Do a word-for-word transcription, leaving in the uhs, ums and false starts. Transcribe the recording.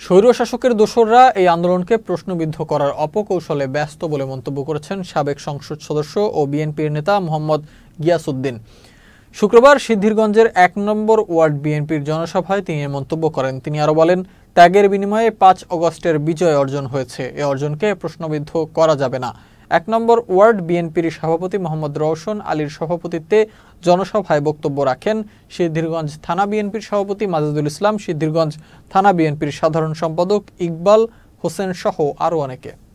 স্বৈরশাসকের দোসররা এই আন্দোলনকে প্রশ্নবিদ্ধ করার অপকৌশলে ব্যস্ত বলে মন্তব্য করেছেন সাবেক সংসদ সদস্য ও বিএনপির নেতা মোহাম্মদ গিয়াসউদ্দিন। শুক্রবার সিদ্ধিরগঞ্জের এক নম্বর ওয়ার্ড বিএনপির জনসভায় তিনি মন্তব্য করেন। তিনি আরও বলেন, ত্যাগের বিনিময়ে পাঁচ অগস্টের বিজয় অর্জন হয়েছে, এ অর্জনকে প্রশ্নবিদ্ধ করা যাবে না। এক নম্বর ওয়ার্ড বিএনপির সভাপতি মোহাম্মদ রওশন আলীর সভাপতিত্বে জনসভায় বক্তব্য রাখেন সিদ্ধিরগঞ্জ থানা বিএনপির সভাপতি মাজেদুল ইসলাম, সিদ্ধিরগঞ্জ থানা বিএনপির সাধারণ সম্পাদক ইকবাল হোসেন সহ আরও অনেকে।